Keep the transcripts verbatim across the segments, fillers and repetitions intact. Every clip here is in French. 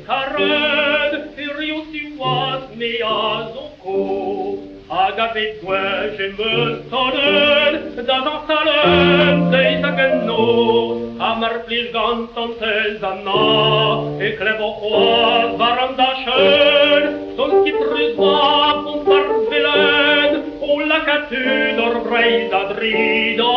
Carrade, Furiosiwas, Meazoko, Agave toi, je me sonne, dans un salon, des sagano, Amar plis ganton tezana, et clevo varanda schön, son qui trusva, von parvelen, o la catu d'orbreida drida,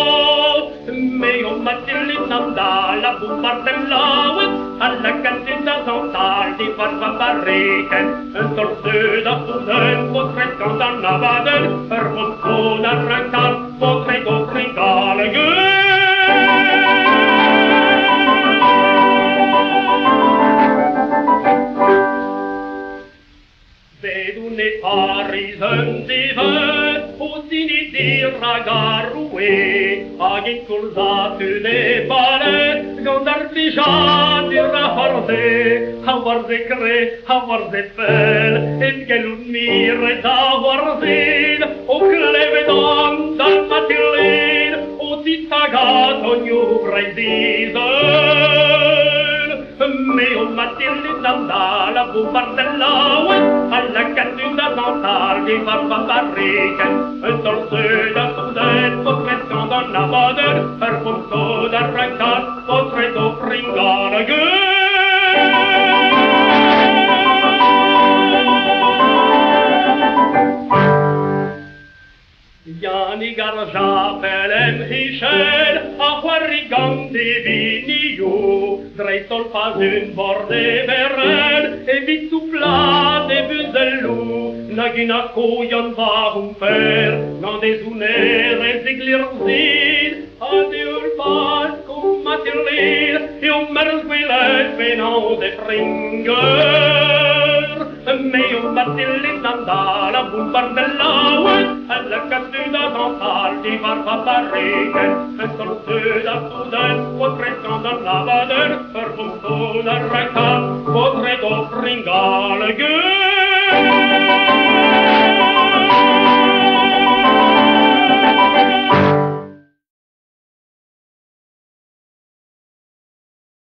meo matillinanda, la bombardella, alla cantina zontal di farva barriken, un torse da puden, potre scandana vaden, per monton arrancar, potre go tringale Vedune parisen diven, osini di ragarue, agin curzatu de bale, gondar plijat di raharde, havarde cre, havarde fel, et gelun mire da varzin, o clevedon da matilin, o titagat ognu braisizen. Meo Matilde d'Andala, bombardella, alla cattura dentale di farva barriken, un torse da sudet, potre scandana vaden, per punto d'arrancar, potre do fringare Yanni garja pelem hichel, a huarrigan de vinio, dreitol pas une borde veren, et vite soupla de buzelou, nagina koyan va hum fer, nan des uneres de glirzin, a de ulpas cum matilin, et um mersguilet venant de fringer. Meo Matilde d'Andala, bombardella, alla cattura dentale di farva barriken, un torse da puden, potre scandana vaden, per punto d'arrancar, potre do fringale